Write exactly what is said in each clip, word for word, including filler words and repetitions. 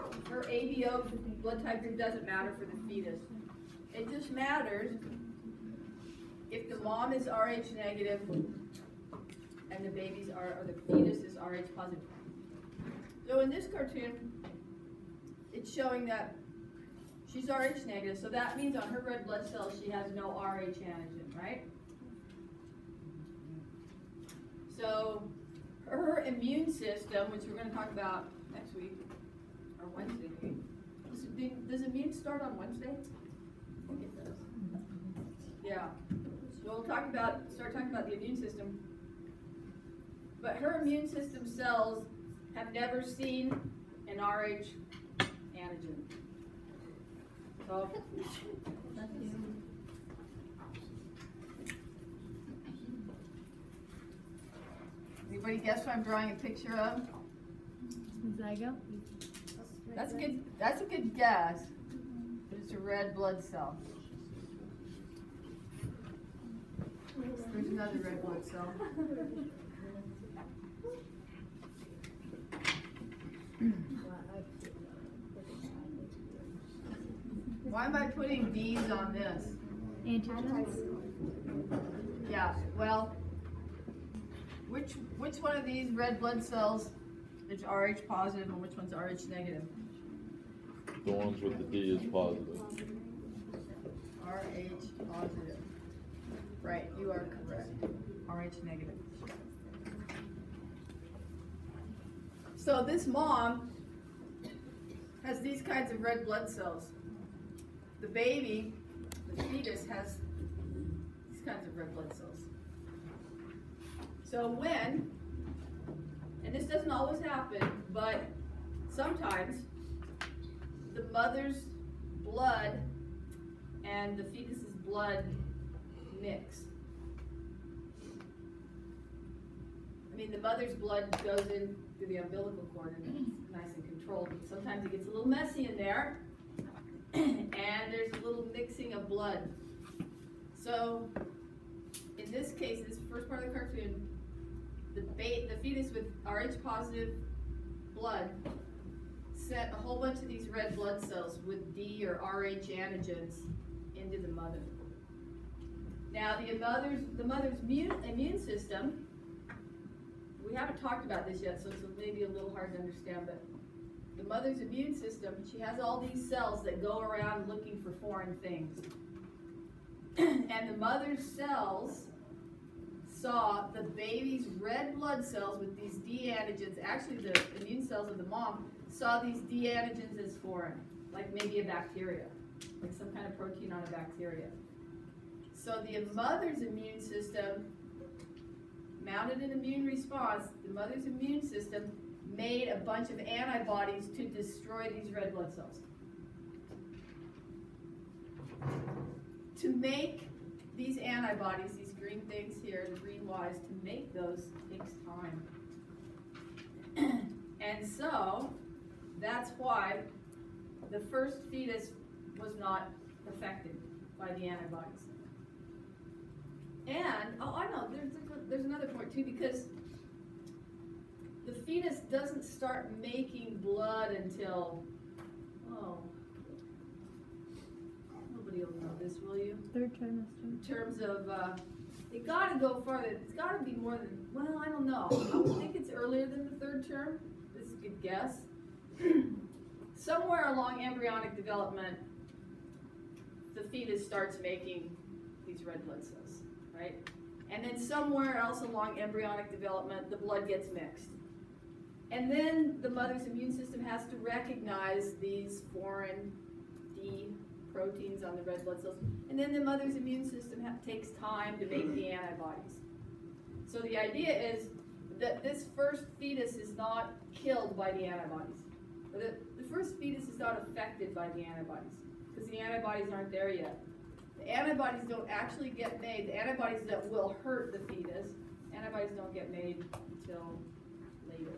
her A B O blood type group doesn't matter for the fetus. It just matters if the mom is R H negative and the babies are, or the fetus is R H positive. So in this cartoon, it's showing that she's R H negative, so that means on her red blood cells she has no R H antigen, right? So her immune system, which we're going to talk about next week, or Wednesday maybe. Does, does immune start on Wednesday? I think it does. Yeah. So we'll talk about, start talking about the immune system. But her immune system cells have never seen an R H antigen. So, anybody guess what I'm drawing a picture of? Zygote? That's a good. That's a good guess. But it's a red blood cell. There's another red blood cell. Why am I putting D's on this? Antigens? Yeah, well, which which one of these red blood cells is R H positive and which one's R H negative? The ones with the D is positive. R H positive. Right, you are correct. R H negative. So this mom has these kinds of red blood cells. The baby, the fetus, has these kinds of red blood cells. So when, and this doesn't always happen, but sometimes the mother's blood and the fetus's blood mix. I mean, the mother's blood goes in through the umbilical cord and it's nice and controlled, but sometimes it gets a little messy in there and there's a little mixing of blood. So in this case, this first part of the cartoon, the, ba the fetus with R H positive blood sent a whole bunch of these red blood cells with D or R H antigens into the mother. Now the mother's, the mother's immune, immune system, we haven't talked about this yet, so it's maybe a little hard to understand, but the mother's immune system, she has all these cells that go around looking for foreign things. And the mother's cells saw the baby's red blood cells with these D antigens, actually the immune cells of the mom, saw these D antigens as foreign, like maybe a bacteria, like some kind of protein on a bacteria. So the mother's immune system mounted an immune response. The mother's immune system made a bunch of antibodies to destroy these red blood cells. To make these antibodies, these green things here, the green Y's, to make those takes time. And so, that's why the first fetus was not affected by the antibodies. And, oh, I know, there's, there's another point too, because the fetus doesn't start making blood until, oh, nobody will know this, will you? Third trimester. In terms of, uh, it got to go farther. It's got to be more than, well, I don't know. I would think it's earlier than the third term. This is a good guess. Somewhere along embryonic development, the fetus starts making these red blood cells, right? And then somewhere else along embryonic development, the blood gets mixed. And then the mother's immune system has to recognize these foreign D proteins on the red blood cells. And then the mother's immune system takes time to make the antibodies. So the idea is that this first fetus is not killed by the antibodies. The, the first fetus is not affected by the antibodies because the antibodies aren't there yet. The antibodies don't actually get made. The antibodies that will hurt the fetus, antibodies don't get made until later.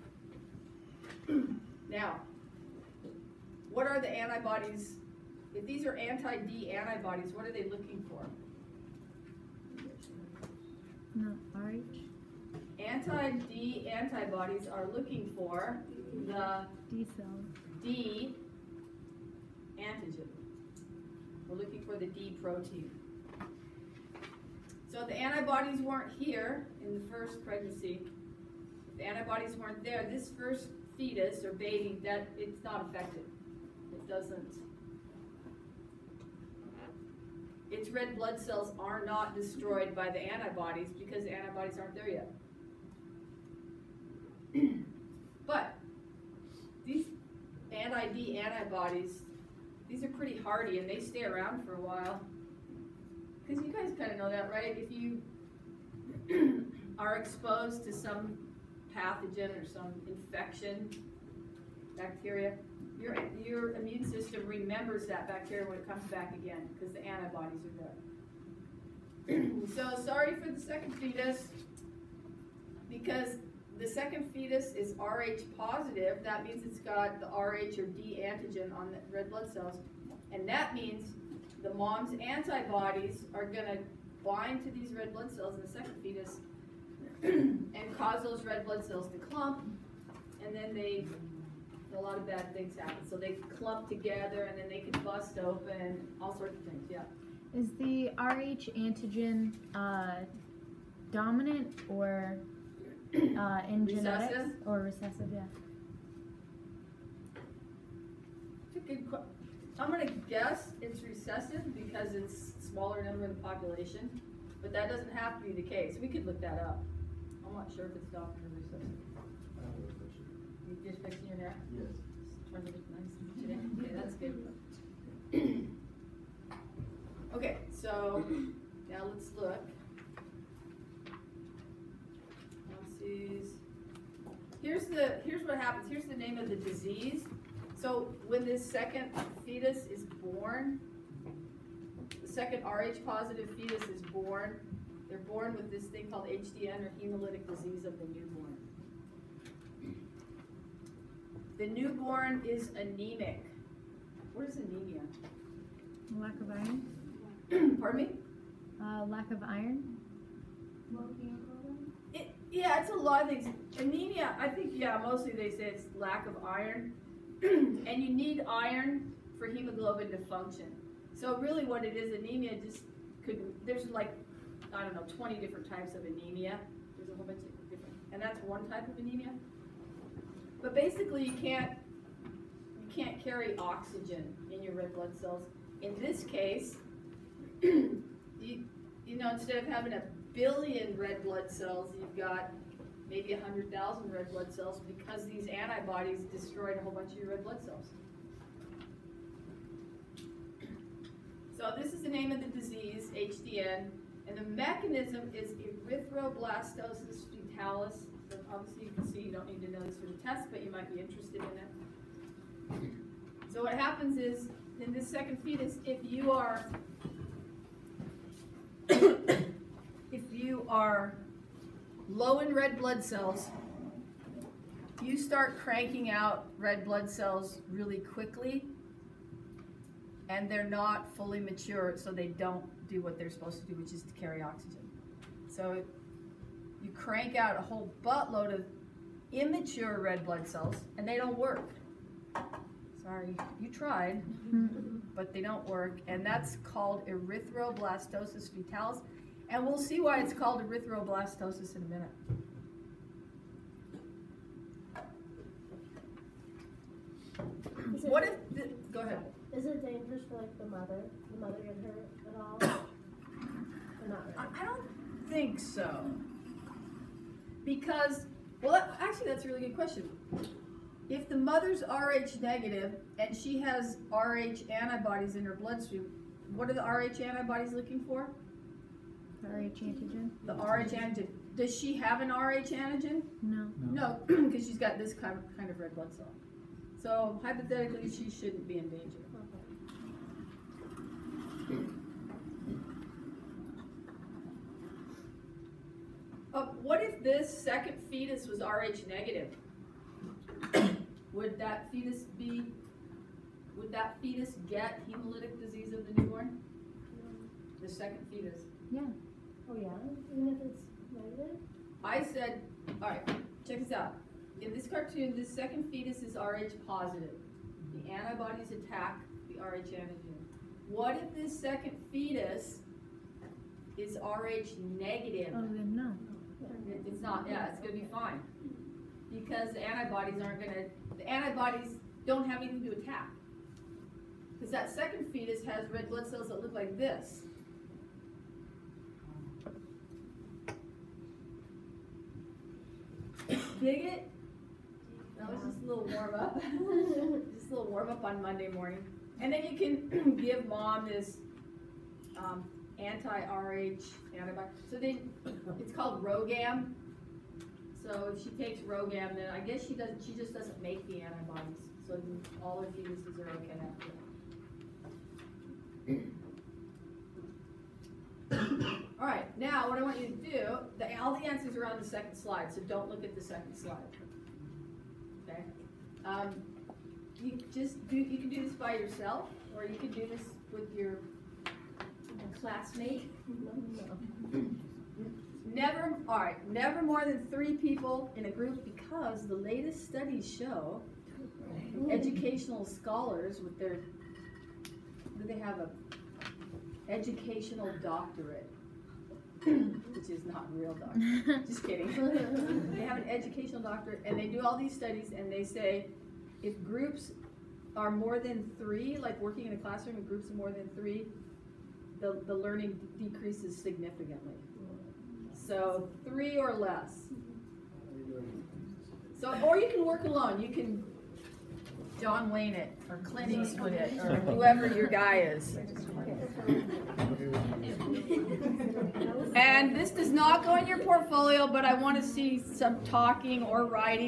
Now, what are the antibodies? If these are anti-D antibodies, what are they looking for? No, R H? Anti-D antibodies are looking for the D cells. D antigen. We're looking for the D protein. So if the antibodies weren't here in the first pregnancy, if the antibodies weren't there, this first fetus or baby, that it's not affected. It doesn't. Its red blood cells are not destroyed by the antibodies because the antibodies aren't there yet. But these anti-D antibodies, these are pretty hardy and they stay around for a while. Because you guys kind of know that, right? If you are exposed to some pathogen or some infection, bacteria, your, your immune system remembers that bacteria when it comes back again because the antibodies are there. So sorry for the second fetus, because the second fetus is R H positive. That means it's got the R H or D antigen on the red blood cells. And that means the mom's antibodies are going to bind to these red blood cells in the second fetus and cause those red blood cells to clump, and then they, a lot of bad things happen. So they clump together and then they can bust open, all sorts of things, yeah. Is the R H antigen uh, dominant or uh, in genetics? Recessive? Or recessive, yeah. It's a good question. I'm going to guess it's recessive because it's smaller number in the population, but that doesn't have to be the case. We could look that up. I'm not sure if it's dominant or recessive. You just fixing your neck? Yes. Trying to look nice today? Okay, that's good. Okay, so now let's look. Let's see. Here's the here's what happens. Here's the name of the disease. So when this second fetus is born, the second R H positive fetus is born, they're born with this thing called H D N or hemolytic disease of the newborn. The newborn is anemic. What is anemia? Lack of iron? Pardon me? Uh, lack of iron? It, yeah, it's a lot of things. Anemia, I think, yeah, mostly they say it's lack of iron. And you need iron for hemoglobin to function. So really what it is, anemia just could, there's like, I don't know, twenty different types of anemia. There's a whole bunch of different, and that's one type of anemia. But basically you can't, you can't carry oxygen in your red blood cells. In this case, you, you know, instead of having a billion red blood cells, you've got maybe one hundred thousand red blood cells because these antibodies destroyed a whole bunch of your red blood cells. So this is the name of the disease, H D N, and the mechanism is erythroblastosis fetalis. So obviously you can see, you don't need to know this for the test, but you might be interested in it. So what happens is, in this second fetus, if you are, if you are low in red blood cells, you start cranking out red blood cells really quickly, and they're not fully mature, so they don't do what they're supposed to do, which is to carry oxygen. So you crank out a whole buttload of immature red blood cells, and they don't work. Sorry, you tried, but they don't work, and that's called erythroblastosis fetalis. And we'll see why it's called erythroblastosis in a minute. What if, the, go ahead. Is it dangerous for like the mother? The mother get hurt at all? Or not really? I, I don't think so. Because, well, that, actually that's a really good question. If the mother's R H negative and she has R H antibodies in her bloodstream, what are the R H antibodies looking for? R H antigen? The R H antigen. Does she have an R H antigen? No. No, because she's got this kind of, kind of red blood cell. So hypothetically, she shouldn't be in danger. Uh, what if this second fetus was R H negative? Would that fetus be, would that fetus get hemolytic disease of the newborn? The second fetus. Yeah. Oh yeah? Even if it's negative? I said, all right, check this out. In this cartoon, this second fetus is R H positive. The antibodies attack the R H antigen. What if this second fetus is R H negative? Oh, then no. It- It's not, yeah, it's gonna be fine. Because the antibodies aren't gonna, the antibodies don't have anything to attack. Because that second fetus has red blood cells that look like this. Dig it? That was just a little warm up. Just a little warm up on Monday morning. And then you can give mom this um, anti-R H antibody. So then it's called Rogam. So if she takes Rogam, then I guess she doesn't. She just doesn't make the antibodies. So then all her fetuses are okay after that. All right. Now what I want you to do. The, all the answers are on the second slide. So don't look at the second slide. Okay. Um, you just do. You can do this by yourself, or you can do this with your classmate. Never, all right, never more than three people in a group, because the latest studies show educational scholars with their, do they have a educational doctorate, which is not real doctorate, just kidding. They have an educational doctorate, and they do all these studies, and they say if groups are more than three, like working in a classroom in groups of more than three, the, the learning decreases significantly. So three or less. So, or you can work alone. You can John Wayne it, or Clint Eastwood it, or whoever your guy is. And this does not go in your portfolio, but I want to see some talking or writing.